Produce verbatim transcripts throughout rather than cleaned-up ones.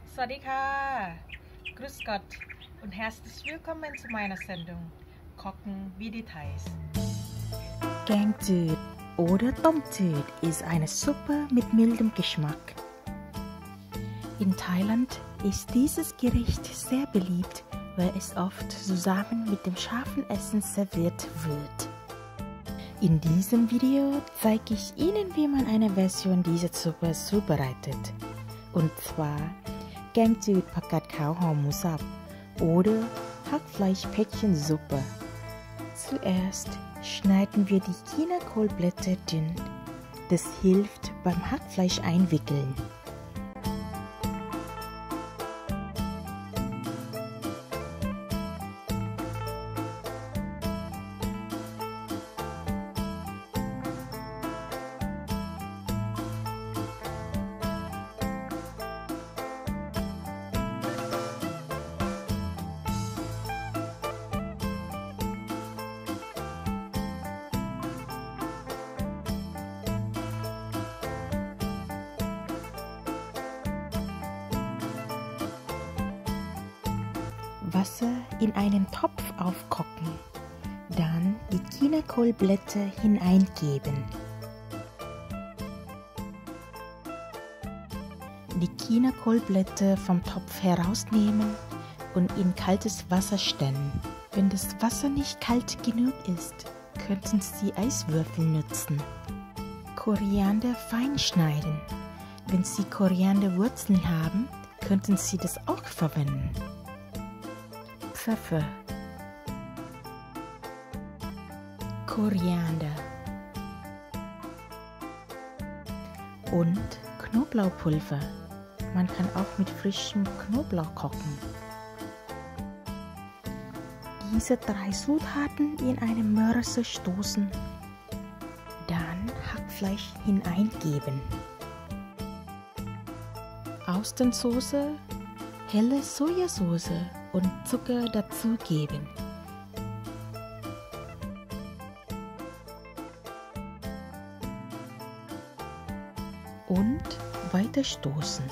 สวัสดีค่ะ Grüß Gott und herzlich willkommen zu meiner Sendung Kochen wie die Thais. Gängจืด oder ต้มจืด ist eine Suppe mit mildem Geschmack. In Thailand ist dieses Gericht sehr beliebt, weil es oft zusammen mit dem scharfen Essen serviert wird. In diesem Video zeige ich Ihnen, wie man eine Version dieser Suppe zubereitet. Und zwar Gängจืด ผักกาดขาว ห่อหมูสับ oder Hackfleischpäckchensuppe. Zuerst schneiden wir die Chinakohlblätter dünn. Das hilft beim Hackfleisch einwickeln. Wasser in einen Topf aufkochen, dann die Chinakohlblätter hineingeben. Die Chinakohlblätter vom Topf herausnehmen und in kaltes Wasser stellen. Wenn das Wasser nicht kalt genug ist, könnten Sie Eiswürfel nutzen. Koriander fein schneiden. Wenn Sie Korianderwurzeln haben, könnten Sie das auch verwenden. Pfeffer, Koriander und Knoblauchpulver. Man kann auch mit frischem Knoblauch kochen. Diese drei Zutaten in eine Mörser stoßen, dann Hackfleisch hineingeben. Austernsoße, helle Sojasauce und Zucker dazugeben. Und weiter stoßen.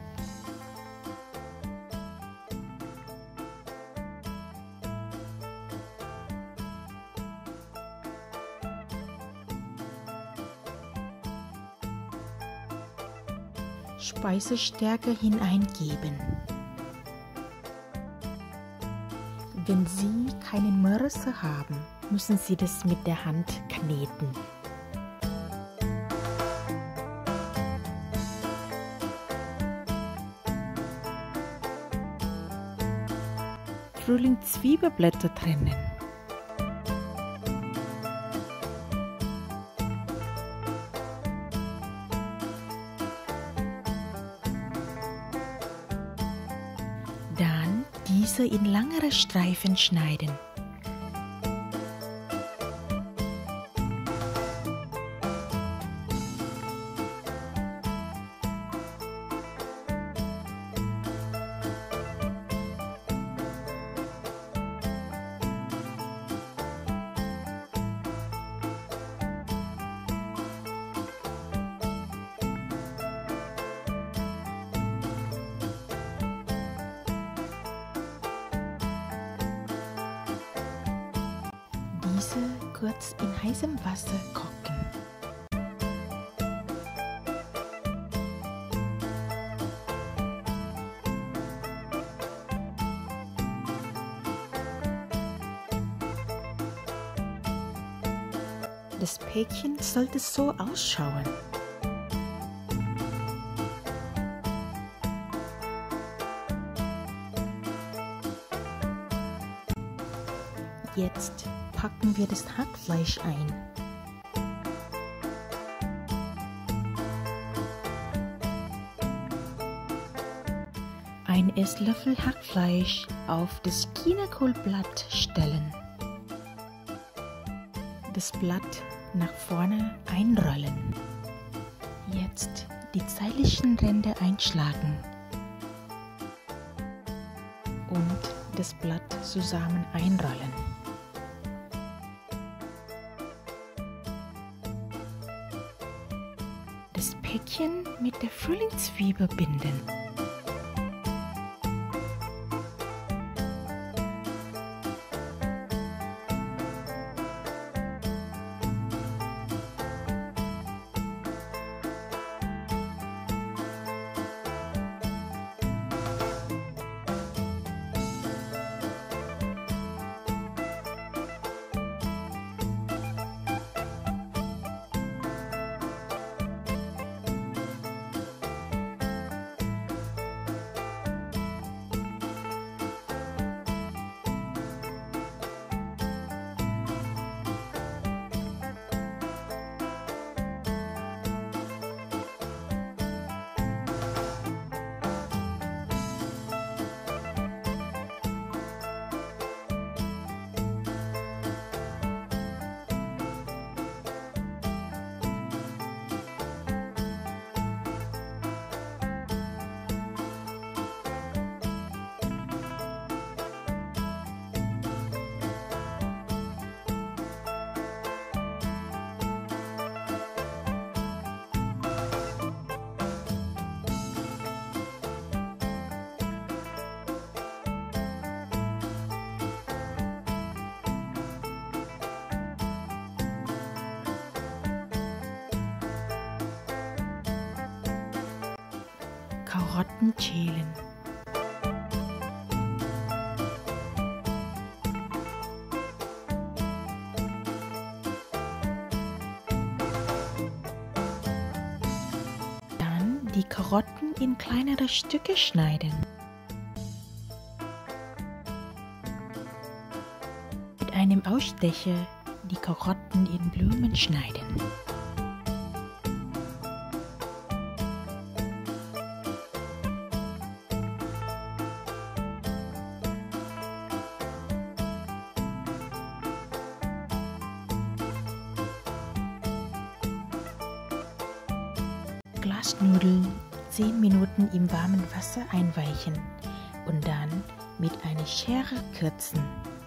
Speisestärke hineingeben. Wenn Sie keinen Mörser haben, müssen Sie das mit der Hand kneten. Frühlingszwiebelblätter trennen. Dann diese in langere Streifen schneiden. Diese kurz in heißem Wasser kochen. Das Päckchen sollte so ausschauen. Jetzt packen wir das Hackfleisch ein. Ein Esslöffel Hackfleisch auf das Chinakohlblatt stellen. Das Blatt nach vorne einrollen. Jetzt die seitlichen Ränder einschlagen und das Blatt zusammen einrollen. Das Päckchen mit der Frühlingszwiebel binden. Karotten schälen. Dann die Karotten in kleinere Stücke schneiden. Mit einem Ausstecher die Karotten in Blumen schneiden. Glasnudeln zehn Minuten im warmen Wasser einweichen und dann mit einer Schere kürzen.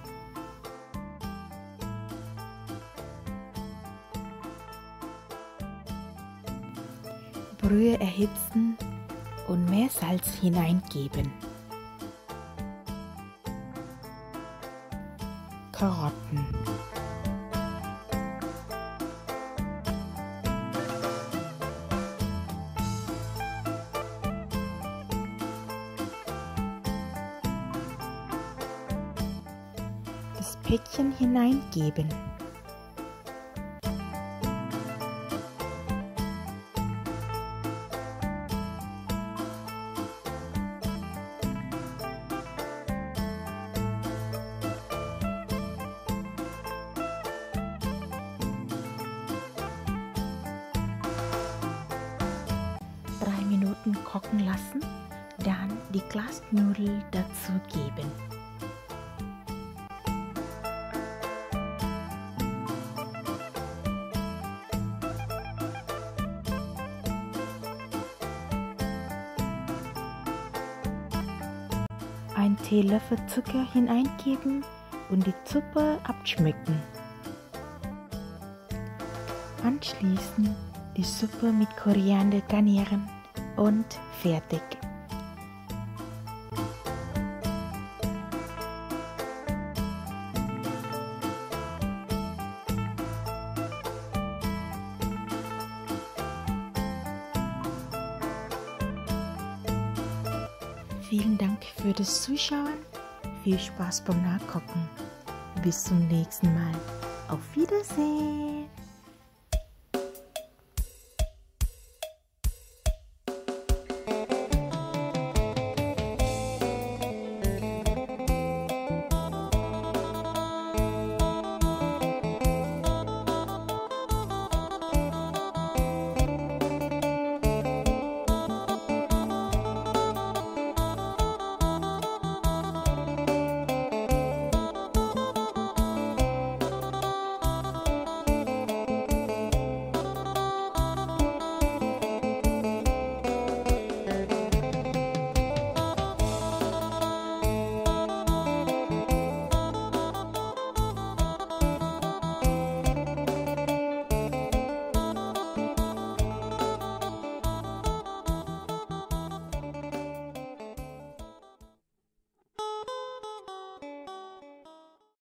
Brühe erhitzen und mehr Salz hineingeben. Karotten. Das Päckchen hineingeben. Drei Minuten kochen lassen, dann die Glasnudeln dazugeben. Ein Teelöffel Zucker hineingeben und die Suppe abschmecken. Anschließend die Suppe mit Koriander garnieren und fertig. Vielen Dank für das Zuschauen. Viel Spaß beim Nachkochen. Bis zum nächsten Mal. Auf Wiedersehen.